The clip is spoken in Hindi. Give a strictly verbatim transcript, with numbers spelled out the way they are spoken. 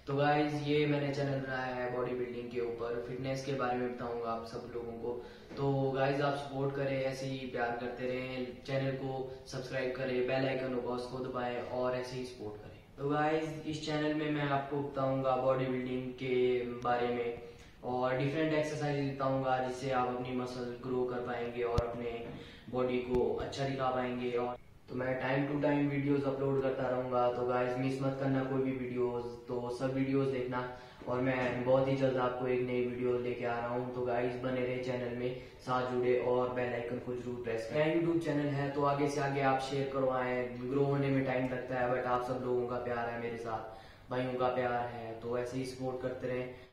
तो गाइज ये मैंने चैनल रहा है बॉडी बिल्डिंग के ऊपर, फिटनेस के बारे में बताऊंगा आप सब लोगों को। तो गाइज आप सपोर्ट करें, ऐसे ही प्यार करते रहें, चैनल को सब्सक्राइब करें, बेल आइकन होगा उसको दबाएं और ऐसे ही सपोर्ट करें। तो गाइज इस चैनल में मैं आपको बताऊंगा बॉडी बिल्डिंग के बारे में और डिफरेंट एक्सरसाइज बताऊंगा जिससे आप अपनी मसल ग्रो कर पाएंगे और अपने बॉडी को अच्छा दिखा पाएंगे। और तो मैं time to time videos upload करता रहूंगा, तो गाइस मिस मत करना कोई भी वीडियोस, तो सब वीडियोस देखना। और मैं बहुत ही जल्द आपको एक नई वीडियो लेके आ रहा हूँ, तो गाइस बने रहे चैनल में, साथ जुड़े और बेल आइकन को जरूर प्रेस करें। मेरा यूट्यूब चैनल है तो आगे से आगे आप शेयर करवाएं, ग्रो होने में टाइम लगता है बट आप सब लोगों का प्यार है मेरे साथ, भाइयों का प्यार है, तो ऐसे ही सपोर्ट करते रहें।